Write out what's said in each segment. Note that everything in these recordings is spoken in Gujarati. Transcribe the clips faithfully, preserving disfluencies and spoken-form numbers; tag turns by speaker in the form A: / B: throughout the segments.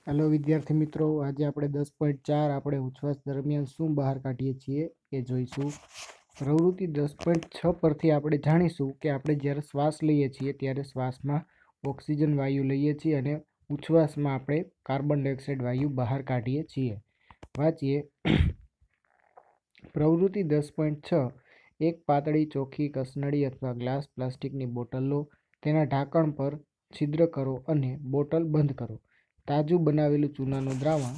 A: हेलो विद्यार्थी मित्रों, आज આપણે દસ પોઈન્ટ ચાર આપણે ઉચ્છ્વાસ દરમિયાન શું બહાર કાઢીએ છીએ એ જોઈશું। પ્રવૃત્તિ દસ પોઈન્ટ છ પરથી આપણે જાણીશું કે આપણે જ્યારે શ્વાસ લઈએ છીએ ત્યારે શ્વાસમાં ઓક્સિજન વાયુ લઈએ છીએ અને ઉચ્છ્વાસમાં આપણે કાર્બન ડાયોક્સાઇડ વાયુ બહાર કાઢીએ છીએ। વાંચીએ। પ્રવૃત્તિ દસ પોઈન્ટ છ, એક પાતળી ચોખ્ખી કસનળી અથવા ગ્લાસ પ્લાસ્ટિકની બોટલ લો, તેના ઢાંકણ પર છિદ્ર કરો અને બોટલ બંધ કરો। તાજું બનાવેલું ચૂનાનું દ્રાવણ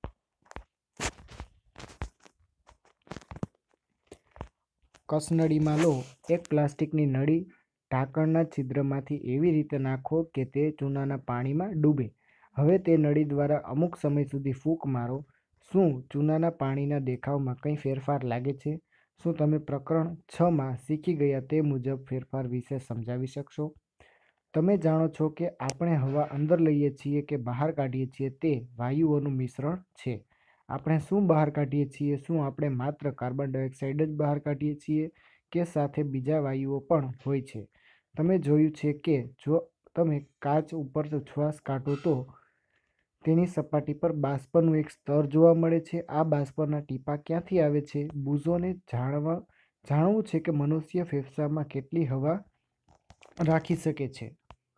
A: કસનળીમાં લો। એક પ્લાસ્ટિકની નળી ઢાંકણના છિદ્રમાંથી એવી રીતે નાખો કે તે ચૂનાના પાણીમાં ડૂબે। હવે તે નળી દ્વારા અમુક સમય સુધી ફૂંક મારો। શું ચૂનાના પાણીના દેખાવમાં કંઈ ફેરફાર લાગે છે? શું તમે પ્રકરણ છ માં શીખી ગયા તે મુજબ ફેરફાર વિશે સમજાવી શકશો? તમે જાણો છો કે આપણે હવા અંદર લઈએ છીએ કે બહાર કાઢીએ છીએ તે વાયુઓનું મિશ્રણ છે। આપણે શું બહાર કાઢીએ છીએ? શું આપણે માત્ર કાર્બન ડાયોક્સાઇડ જ બહાર કાઢીએ છીએ કે સાથે બીજા વાયુઓ પણ હોય છે? તમે જોયું છે કે જો તમે કાચ ઉપર શ્વાસ કાઢો તો તેની સપાટી પર બાષ્પનું એક સ્તર જોવા મળે છે। આ બાષ્પના ટીપાં ક્યાંથી આવે છે? બુઝોને જાણવા જાણવું છે કે મનુષ્ય ફેફસામાં કેટલી હવા રાખી શકે છે।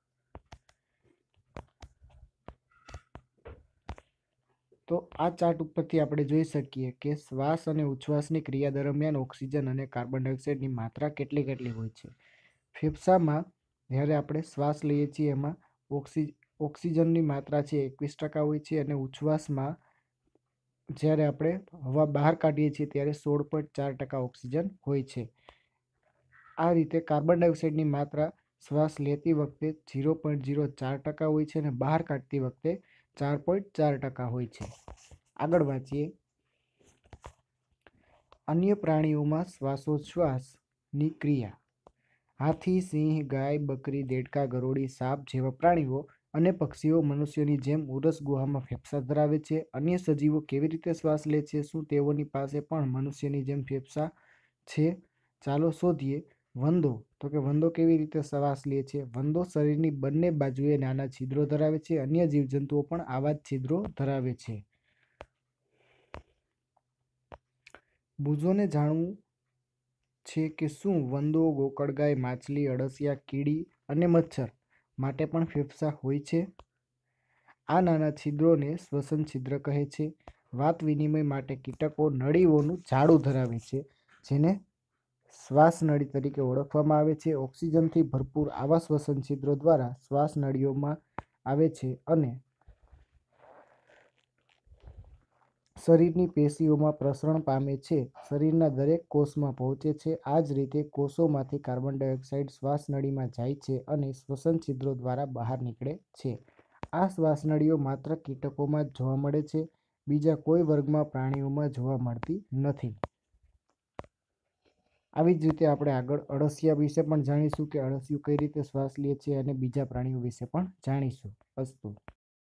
A: તો આ ચાર્ટ ઉપરથી આપણે જોઈ શકીએ કે શ્વાસ અને ઉચ્છ્વાસની ક્રિયા દરમિયાન ઓક્સિજન અને કાર્બન ડાયોક્સાઇડની માત્રા કેટલી કેટલી હોય છે। ફેફસામાં જ્યારે આપણે શ્વાસ લઈએ છીએ એમાં ઓક્સિ ઓક્સિજનની માત્રા છે એકવીસ ટકા હોય છે અને ઉચ્છ્વાસમાં જ્યારે આપણે હવા બહાર કાઢીએ છીએ ત્યારે સોળ પોઈન્ટ ચાર ટકા ઓક્સિજન હોય છે। આ રીતે કાર્બન ડાયોક્સાઇડની માત્રા શ્વાસ લેતી વખતે ઝીરો પોઈન્ટ ઝીરો ચાર ટકા હોય છે અને બહાર કાઢતી વખતે ચાર પોઈન્ટ ચાર ટકા હોય છે। આગળ વાંચીએ। અન્ય પ્રાણીઓમાં શ્વાસોચ્છ્વાસની ક્રિયા। હાથી, સિંહ, ગાય, બકરી, દેડકા, ગરોળી, સાપ જેવા પ્રાણીઓ અને પક્ષીઓ મનુષ્યોની જેમ ઉરસ ગુહામાં ફેફસાં ધરાવે છે। અન્ય સજીવો કેવી રીતે શ્વાસ લે છે? શું તેઓની પાસે પણ મનુષ્યની જેમ ફેફસાં છે? ચાલો શોધીએ। વંદો તો કે વંદો કેવી રીતે શ્વાસ લે છે? વંદો શરીરની બંને બાજુએ નાના છિદ્રો ધરાવે છે। અન્ય જીવજંતુઓ પણ આવા જ છિદ્રો ધરાવે છે। બુઝોને જાણવું છે કે શું વંદો, ગોકળગાય, માછલી, અળસિયા, કીડી અને મચ્છર માટે પણ ફેફસાં હોય છે? આ નાના છિદ્રોને શ્વસન છિદ્ર કહે છે। વાત વિનિમય માટે કીટકો નળીઓનું જાળું ધરાવે છે જેને શ્વાસનળી તરીકે ઓળખવામાં આવે છે। ઓક્સિજનથી ભરપૂર આવા શ્વસન છિદ્રો દ્વારા શ્વાસ નળીઓમાં આવે છે અને શરીરની પેશીઓમાં પ્રસરણ પામે છે। શરીરના દરેક કોષમાં પહોંચે છે। આ જ રીતે કોષોમાંથી કાર્બન ડાયોક્સાઇડ શ્વાસનળીમાં જાય છે અને શ્વસન છિદ્રો દ્વારા બહાર નીકળે છે। આ શ્વાસનળીઓ માત્ર કીટકોમાં જ જોવા મળે છે, બીજા કોઈ વર્ગમાં પ્રાણીઓમાં જોવા મળતી નથી। આવી જ રીતે આપણે આગળ અળસિયા વિશે પણ જાણીશું કે અળસિયું કઈ રીતે શ્વાસ લે છે અને બીજા પ્રાણીઓ વિશે પણ જાણીશું। અસ્તુ।